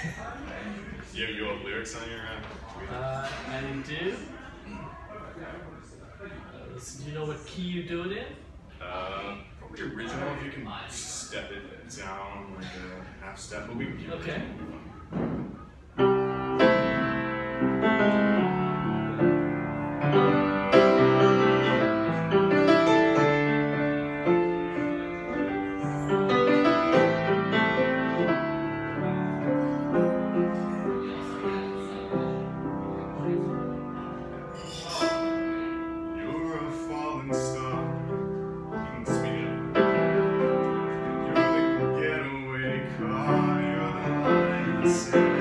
You have lyrics on your I do. Do you know what key you do it in? Probably original if you can step it down like a half step, but we can keep it. Okay. You're a falling star. You can speed it up. You're the getaway car. You're the line that says